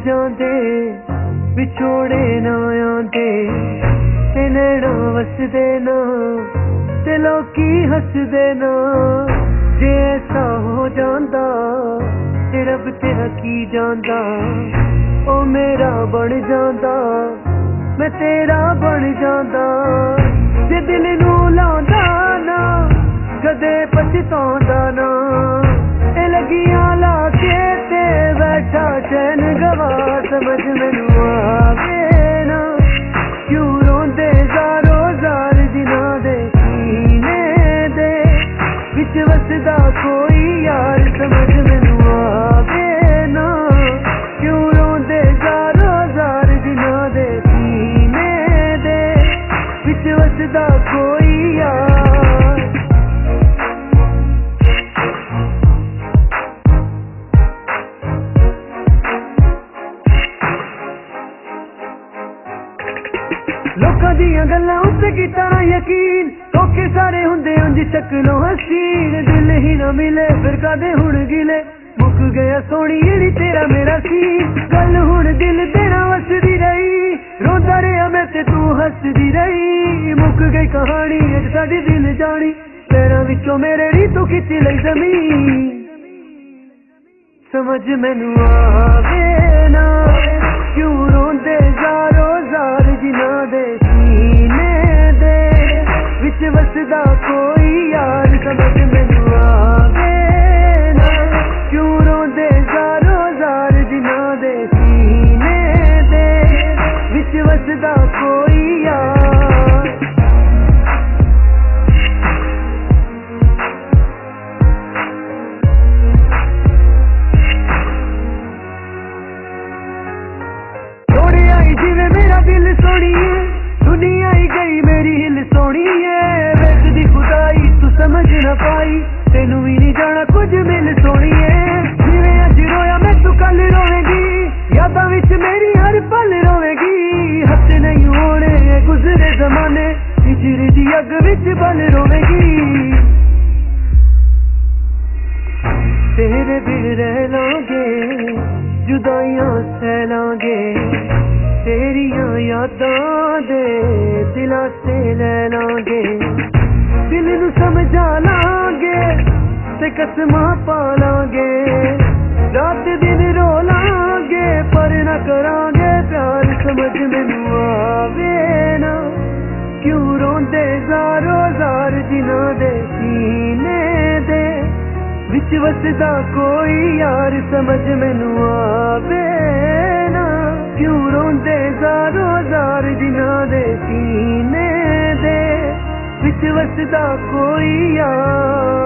जाते विछोड़े ना आते ते नैना वसदे ना ते लोकी हसदे ना जे ऐसा हो जांदा ते रब तेरा की जांदा ओ मेरा बन जांदा मैं तेरा बन जांदा जे दिल नू लांदा ना कदे पछतांदा ना ए लगियां ला के ते बैठा चैन गवा समझ मैनू आवे ना क्यों रोंदे ज़ारो ज़ार जिन्हां दे सीने दे विच वसदा कोई यार समझ मैनू आवे ना क्यों रोंदे ज़ारो ज़ार जिन्हां दे सीने दे विच वसदा कोई यार। लोकां दियां गल्लां उत्ते कीता ना यकीन धोखे सारे हुंदे उंज शक्लों हसीन दिल ही ना मिले फिर कदे हुण गिले मुक गया सोहणी जेहड़ी तेरा मेरा सीन गल हुण दिल तेरा वसदी रही रोंदा रहा मैं ते तू हसदी रही मुक गई कहानी अज साडी दिल जानी पैरां विचों मेरे री तू खिच लई ज़मीन समझ मैनू आवे ना क्यों रोंदे ज़ारो ज़ार जिन्हां दे सीने दे विच वसदा कोई यार समझ मैनू आवे ना क्यों रोंदे ज़ारो ज़ार जिन्हां दे सीने दे विच वसदा कोई यार। जिवे मेरा दिल सोनिए दुनिया ही गई मेरी हिल सोनिए वैसदी खुदाई तू समझ ना पाई तेनू भी नहीं जाना कुछ मिल सोनिए जिवे अज रोया मैं तू कल रोवेगी यादां विच मेरी हर पल रोवेगी हथ नहीं होने गुजरे जमाने हिजर दी अग विच बल रोवेगी तेरे बिन रह लांगे जुदाइयां सह लांगे तेरियां यादां दे दिलासे ले लांगे दिल नू समझा लांगे ते कसमां पा लांगे रात दिन रो लांगे पर ना करांगे प्यार समझ मैनू आवे ना क्यों रोंदे ज़ारो ज़ार जिन्हां दे सीने दे विच वसदा कोई यार समझ मैनू आवे ना क्यों रोंदे ज़ारो ज़ार जिन्हां दे सीने दे विच वसदा कोई यार।